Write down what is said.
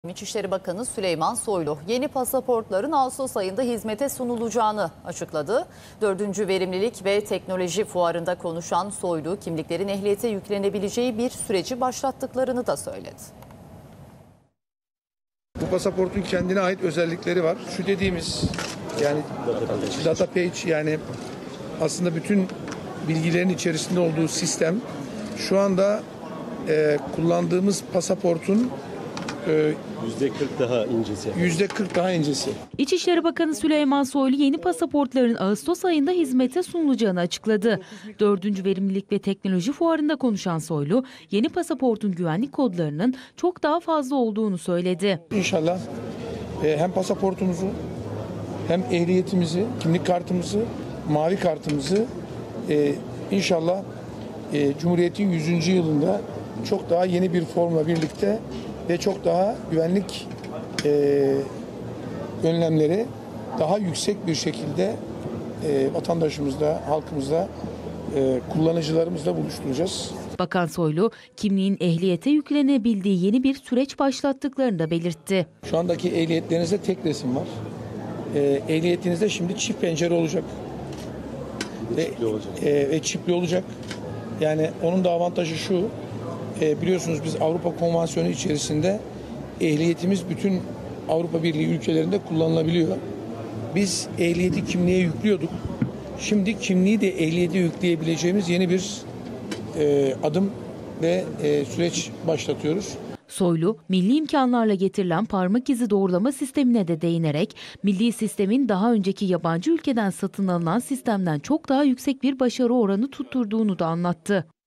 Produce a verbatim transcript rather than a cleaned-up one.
İçişleri Bakanı Süleyman Soylu yeni pasaportların Ağustos ayında hizmete sunulacağını açıkladı. Dördüncü Verimlilik ve Teknoloji Fuarı'nda konuşan Soylu, kimliklerin ehliyete yüklenebileceği bir süreci başlattıklarını da söyledi. Bu pasaportun kendine ait özellikleri var. Şu dediğimiz yani data page, yani aslında bütün bilgilerin içerisinde olduğu sistem şu anda e, kullandığımız pasaportun yüzde kırk daha incesi. yüzde kırk daha incesi. İçişleri Bakanı Süleyman Soylu yeni pasaportların Ağustos ayında hizmete sunulacağını açıkladı. Dördüncü Verimlilik ve Teknoloji Fuarı'nda konuşan Soylu, yeni pasaportun güvenlik kodlarının çok daha fazla olduğunu söyledi. İnşallah e, hem pasaportumuzu hem ehliyetimizi, kimlik kartımızı, mavi kartımızı e, inşallah e, Cumhuriyet'in yüzüncü yılında çok daha yeni bir formla birlikte ve çok daha güvenlik e, önlemleri daha yüksek bir şekilde e, vatandaşımızla, halkımızla, e, kullanıcılarımızla buluşturacağız. Bakan Soylu, kimliğin ehliyete yüklenebildiği yeni bir süreç başlattıklarını da belirtti. Şu andaki ehliyetlerinizde tek resim var. E, ehliyetinizde şimdi çift pencere olacak. Ve çipli olacak. E, ve çipli olacak. Yani onun da avantajı şu. E, biliyorsunuz biz Avrupa Konvansiyonu içerisinde ehliyetimiz bütün Avrupa Birliği ülkelerinde kullanılabiliyor. Biz ehliyeti kimliğe yüklüyorduk. Şimdi kimliği de ehliyete yükleyebileceğimiz yeni bir e, adım ve e, süreç başlatıyoruz. Soylu, milli imkanlarla getirilen parmak izi doğrulama sistemine de değinerek, milli sistemin daha önceki yabancı ülkeden satın alınan sistemden çok daha yüksek bir başarı oranı tutturduğunu da anlattı.